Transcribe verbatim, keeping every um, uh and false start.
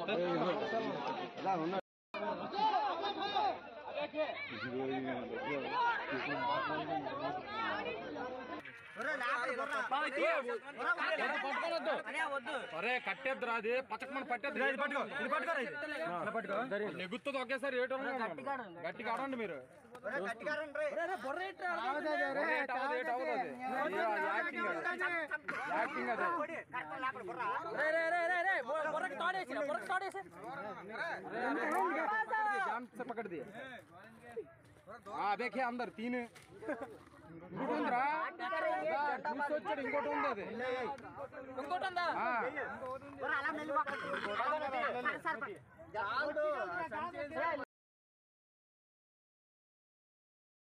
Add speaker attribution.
Speaker 1: అరే కట్టేద్దురా అది పచ్చకమని పట్టేద్దు నెగుతుంది ఒకేసారి ఏటో గట్టిగా ఆడండి మీరు पकड़ दिए हाँ देखे अंदर तीन ఇంకోటి ఉందిరా వచ్చాడు ఇంకోటి ఉంది అది ఇంకోటి ఉందా